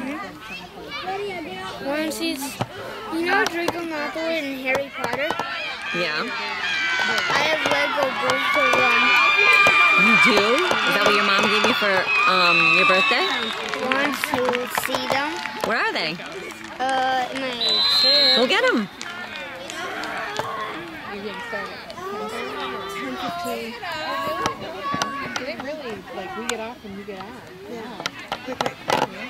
Once he's, you know Draco Malfoy in Harry Potter? Yeah. I have Lego Bulls to run. You do? Is that what your mom gave you for your birthday? Want to see them? Where are they? In my chair. Go get them. You're getting started. 10:15. Do they really, like, we get off and you get on? Yeah. Quick, quick.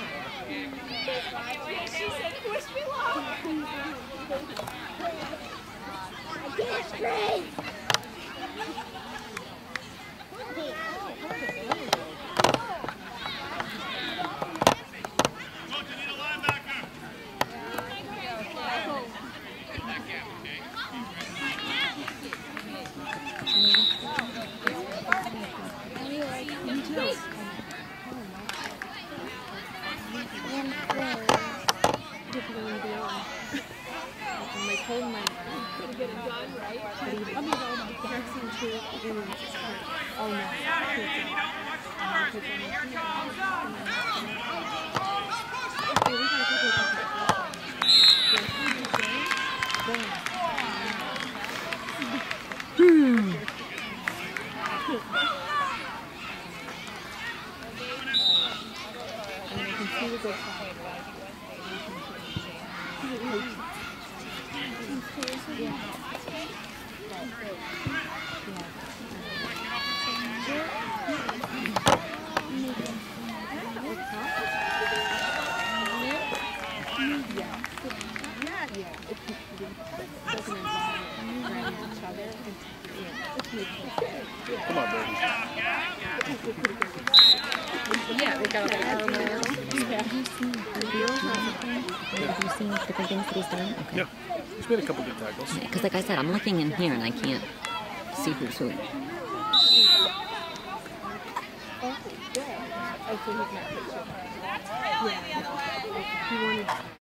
Oh no. Come on, baby. Yeah, we got all the armor. Have you seen different things that he's done? Okay. Yeah, he's made a couple good tackles. Because like I said, I'm looking in here and I can't see who's who. Oh, so he's not pictured. Yeah. He wanted